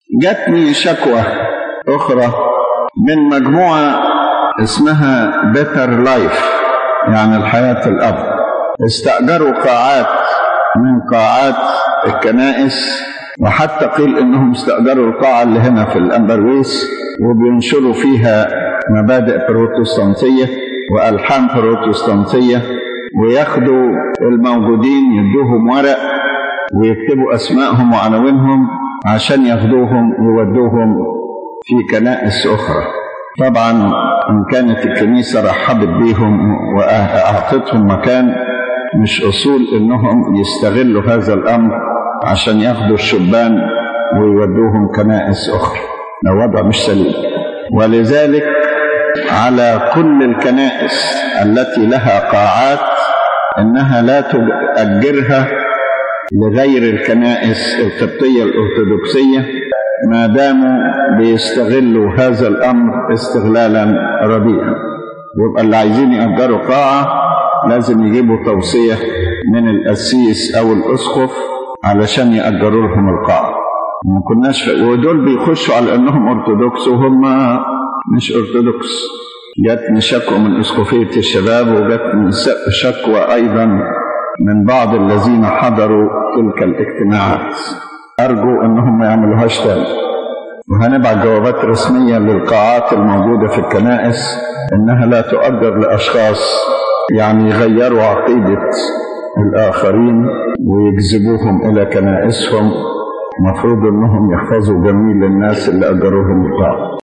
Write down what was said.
جاتني شكوى أخرى من مجموعة اسمها Better Life، يعني الحياة الأفضل. استأجروا قاعات من قاعات الكنائس، وحتى قيل إنهم استأجروا القاعة اللي هنا في الأمبرويس وبينشروا فيها مبادئ بروتستانتية وألحان بروتستانتية، وياخدوا الموجودين يدوهم ورق ويكتبوا أسمائهم وعناوينهم عشان ياخدوهم ويودوهم في كنائس أخرى. طبعا إن كانت الكنيسة رحبت بيهم وأعطتهم مكان، مش أصول إنهم يستغلوا هذا الأمر عشان ياخدوا الشبان ويودوهم كنائس أخرى. ده وضع مش سليم. ولذلك على كل الكنائس التي لها قاعات إنها لا تؤجرها لغير الكنائس القبطية الأرثوذكسية ما داموا بيستغلوا هذا الأمر استغلالا رديئا. يبقى اللي عايزين يأجروا قاعة لازم يجيبوا توصية من القسيس أو الأسقف علشان يأجروا لهم القاعة. ما كناش ودول بيخشوا على أنهم أرثوذكس وهم مش أرثوذكس. جاتني شكوى من أسقفية الشباب، وجاتني شكوى أيضا من بعض الذين حضروا تلك الاجتماعات. أرجو أنهم ما يعملوهاش تاني، وهنبعت جوابات رسمية للقاعات الموجودة في الكنائس إنها لا تؤجر لأشخاص يعني يغيروا عقيدة الآخرين ويجذبوهم إلى كنائسهم. مفروض أنهم يحفظوا جميل الناس اللي أجروهم القاعة.